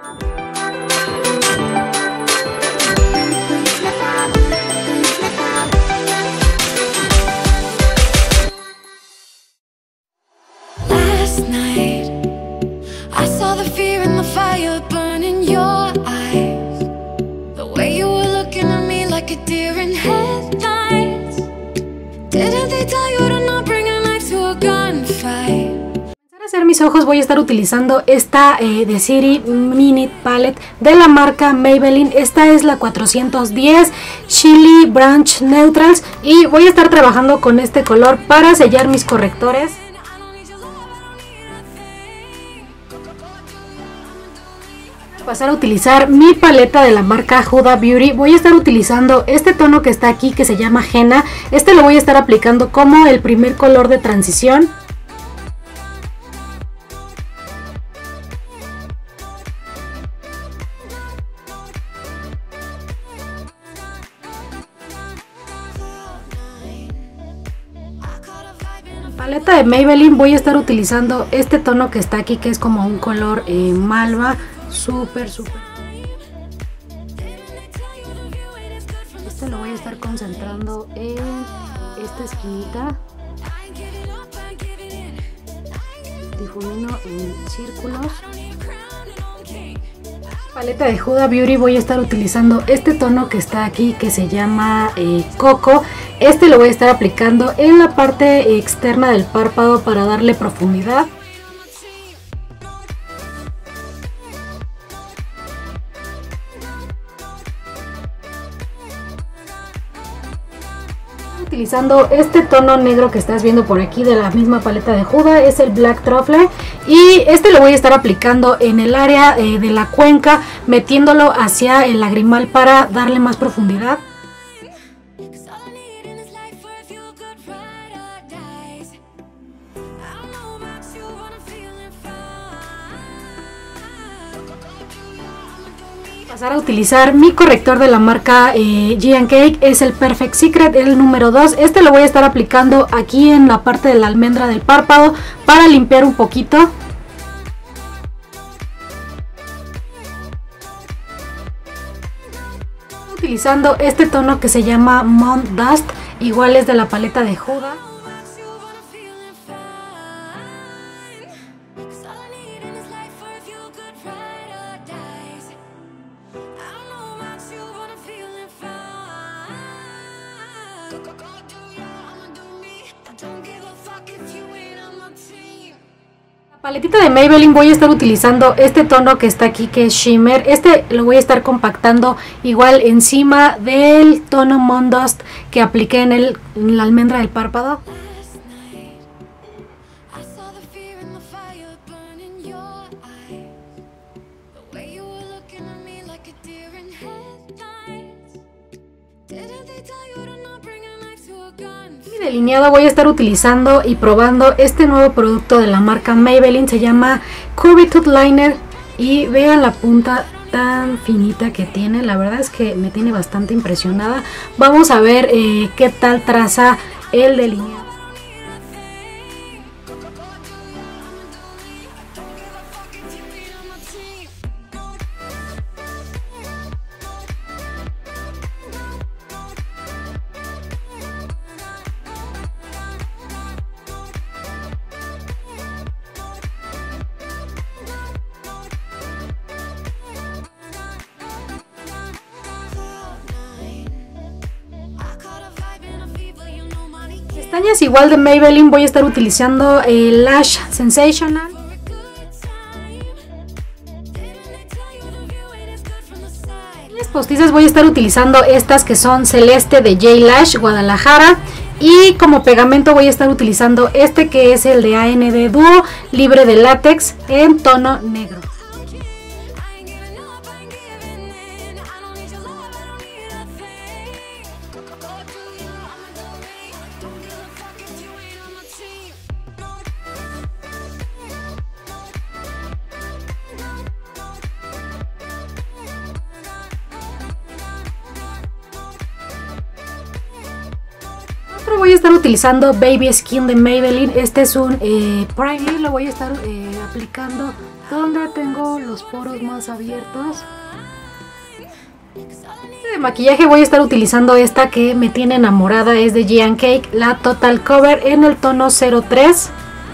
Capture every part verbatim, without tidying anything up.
Hacer mis ojos voy a estar utilizando esta eh, The City Mini Palette de la marca Maybelline. Esta es la cuatrocientos diez Chili Branch Neutrals y voy a estar trabajando con este color para sellar mis correctores. Voy a pasar a utilizar mi paleta de la marca Huda Beauty. Voy a estar utilizando este tono que está aquí que se llama Henna. Este lo voy a estar aplicando como el primer color de transición. Paleta de Maybelline voy a estar utilizando este tono que está aquí que es como un color eh, malva, súper súper. Este lo voy a estar concentrando en esta esquinita, difumino en círculos. Paleta de Huda Beauty voy a estar utilizando este tono que está aquí que se llama eh, Coco. Este lo voy a estar aplicando en la parte externa del párpado para darle profundidad. Utilizando este tono negro que estás viendo por aquí de la misma paleta de Huda, es el Black Truffle, y este lo voy a estar aplicando en el área eh, de la cuenca, metiéndolo hacia el lagrimal para darle más profundidad. Pasar a utilizar mi corrector de la marca eh, G and Cake, es el Perfect Secret, el número dos. Este lo voy a estar aplicando aquí en la parte de la almendra del párpado para limpiar un poquito. Utilizando este tono que se llama Moon Dust, igual es de la paleta de Huda. Paletita de Maybelline voy a estar utilizando este tono que está aquí que es Shimmer. Este lo voy a estar compactando igual encima del tono Moon Dust que apliqué en, el, en la almendra del párpado. Delineado voy a estar utilizando y probando este nuevo producto de la marca Maybelline, se llama Curvitude Liner y vean la punta tan finita que tiene, la verdad es que me tiene bastante impresionada. Vamos a ver eh, qué tal traza el delineado. Pestañas igual de Maybelline voy a estar utilizando el Lash Sensational. Las postizas voy a estar utilizando estas que son Celeste de J Lash Guadalajara. Y como pegamento voy a estar utilizando este que es el de A N D Duo, libre de látex, en tono negro. Voy a estar utilizando Baby Skin de Maybelline. Este es un eh, primer, lo voy a estar eh, aplicando donde tengo los poros más abiertos. De maquillaje voy a estar utilizando esta que me tiene enamorada, es de Giant Cake, la Total Cover en el tono cero tres.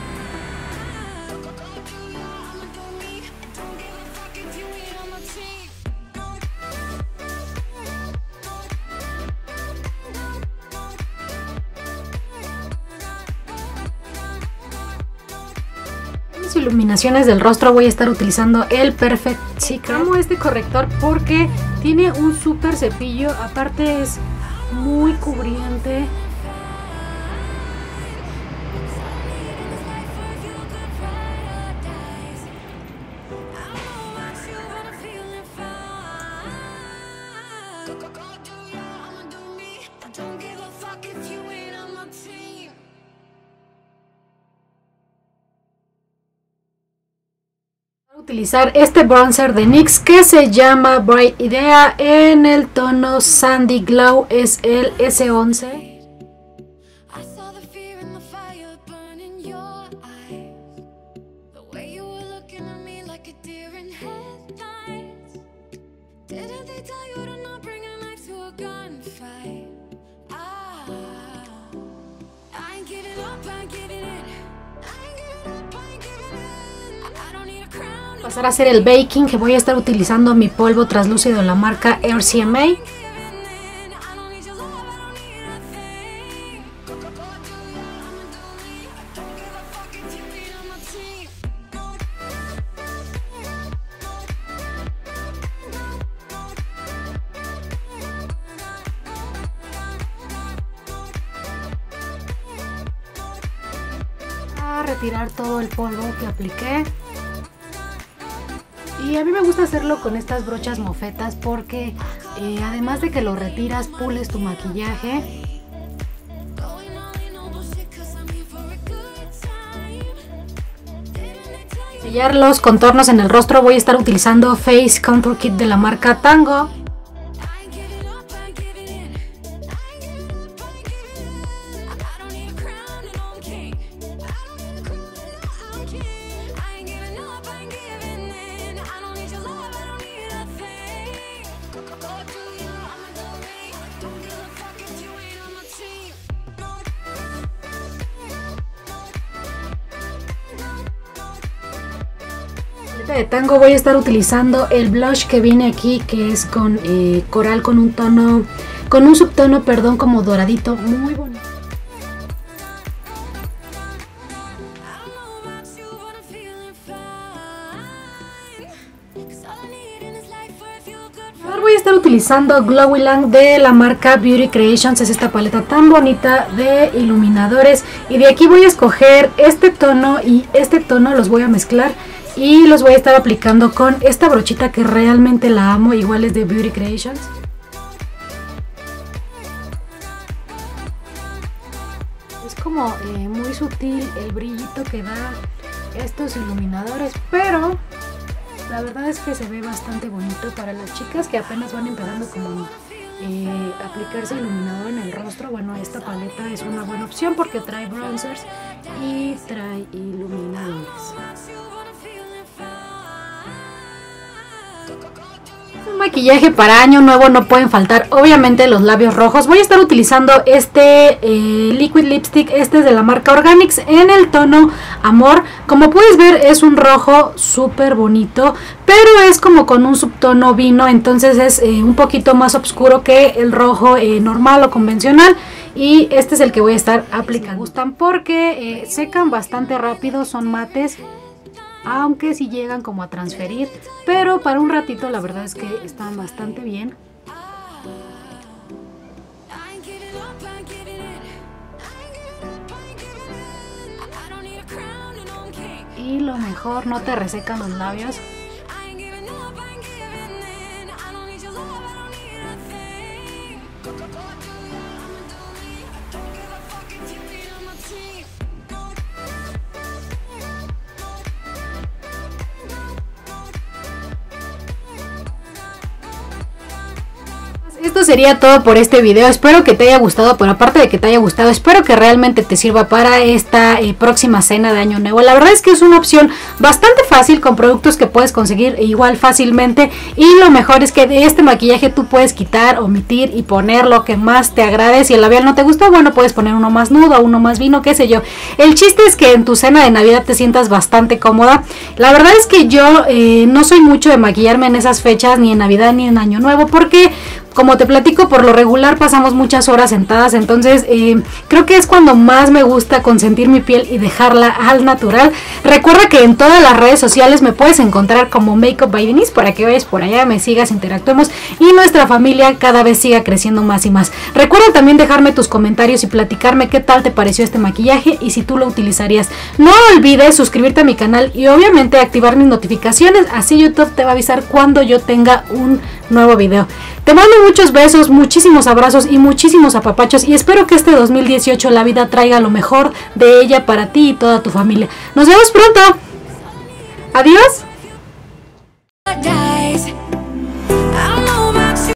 Iluminaciones del rostro voy a estar utilizando el Perfect Secret. Amo este corrector porque tiene un súper cepillo, aparte es muy cubriente. Utilizar este bronzer de N Y X que se llama Bright Idea en el tono Sandy Glow, es el ese once. Pasar a hacer el baking, que voy a estar utilizando mi polvo translúcido de la marca R C M A. A retirar todo el polvo que apliqué. Y a mí me gusta hacerlo con estas brochas mofetas porque eh, además de que lo retiras, pules tu maquillaje. Sellar los contornos en el rostro voy a estar utilizando Face Contour Kit de la marca Tango. De Tango voy a estar utilizando el blush que viene aquí, que es con eh, coral con un tono, con un subtono, perdón, como doradito, muy bonito. Ahora voy a estar utilizando Glowy Lang de la marca Beauty Creations, es esta paleta tan bonita de iluminadores, y de aquí voy a escoger este tono y este tono, los voy a mezclar. Y los voy a estar aplicando con esta brochita que realmente la amo, igual es de Beauty Creations. Es como eh, muy sutil el brillito que da estos iluminadores, pero la verdad es que se ve bastante bonito para las chicas que apenas van empezando como eh, aplicarse iluminador en el rostro. Bueno, esta paleta es una buena opción porque trae bronzers y trae iluminadores. Un maquillaje para año nuevo no pueden faltar obviamente los labios rojos. Voy a estar utilizando este eh, liquid lipstick, este es de la marca Organics en el tono Amor. Como puedes ver es un rojo súper bonito, pero es como con un subtono vino, entonces es eh, un poquito más oscuro que el rojo eh, normal o convencional. Y este es el que voy a estar aplicando. Me gustan porque eh, secan bastante rápido, son mates, aunque sí llegan como a transferir, pero para un ratito la verdad es que están bastante bien. Y lo mejor, no te resecan los labios. Esto sería todo por este video, espero que te haya gustado, pero aparte de que te haya gustado, espero que realmente te sirva para esta eh, próxima cena de Año Nuevo. La verdad es que es una opción bastante fácil con productos que puedes conseguir igual fácilmente, y lo mejor es que de este maquillaje tú puedes quitar, omitir y poner lo que más te agrade. Si el labial no te gustó, bueno, puedes poner uno más nudo, uno más vino, qué sé yo. El chiste es que en tu cena de Navidad te sientas bastante cómoda. La verdad es que yo eh, no soy mucho de maquillarme en esas fechas, ni en Navidad ni en Año Nuevo, porque como te platico, por lo regular pasamos muchas horas sentadas, entonces eh, creo que es cuando más me gusta consentir mi piel y dejarla al natural. Recuerda que en todas las redes sociales me puedes encontrar como Makeup by Denise, para que vayas por allá, me sigas, interactuemos y nuestra familia cada vez siga creciendo más y más. Recuerda también dejarme tus comentarios y platicarme qué tal te pareció este maquillaje y si tú lo utilizarías. No olvides suscribirte a mi canal y obviamente activar mis notificaciones, así YouTube te va a avisar cuando yo tenga un nuevo video. Te mando muchos besos, muchísimos abrazos y muchísimos apapachos, y espero que este dos mil dieciocho la vida traiga lo mejor de ella para ti y toda tu familia. Nos vemos pronto. Adiós.